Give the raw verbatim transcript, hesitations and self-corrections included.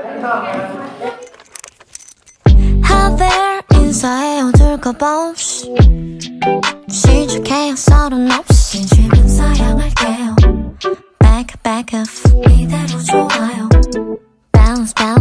하늘 인사해 어둘까봐 없이 시작해요 서른 없이 지금 사양할게요 Back back up 이대로 좋아요 Balance balance